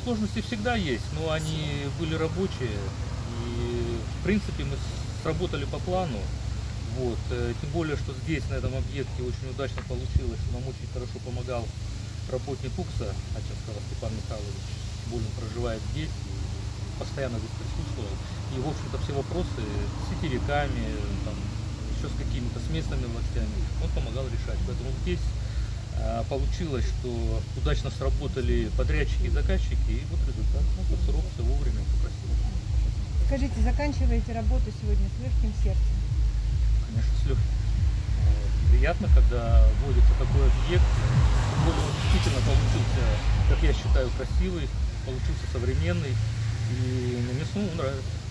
сложности всегда есть, но они были рабочие. И, в принципе, мы сработали по плану. Вот. Тем более, что здесь, на этом объекте, очень удачно получилось. Нам очень хорошо помогал работник УКСа, Ачинского Степан Михайлович. Более он проживает здесь и постоянно здесь присутствовал. И, в общем-то, все вопросы с сетевиками, там, еще с какими-то с местными властями он помогал решать. Поэтому здесь получилось, что удачно сработали подрядчики и заказчики, и вот результат. По срок, все вовремя, все красиво. Скажите, заканчиваете работу сегодня с легким сердцем? Конечно, с легким. Приятно, когда вводится такой объект. Тем более он действительно получился, как я считаю, красивый, получился современный. И мне самому нравится.